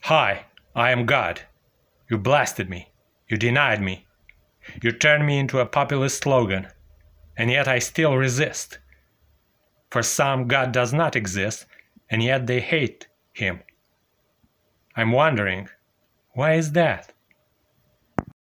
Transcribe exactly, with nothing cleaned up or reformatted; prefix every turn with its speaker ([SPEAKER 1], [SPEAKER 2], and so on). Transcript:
[SPEAKER 1] Hi, I am God. You blasted me. You denied me. You turned me into a populist slogan. And yet I still resist. For some, God does not exist, and yet they hate him. I'm wondering, why is that?